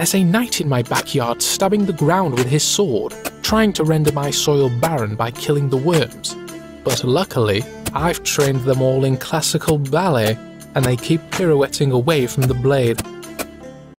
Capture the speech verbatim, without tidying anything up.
There's a knight in my backyard stabbing the ground with his sword, trying to render my soil barren by killing the worms. But luckily, I've trained them all in classical ballet, and they keep pirouetting away from the blade.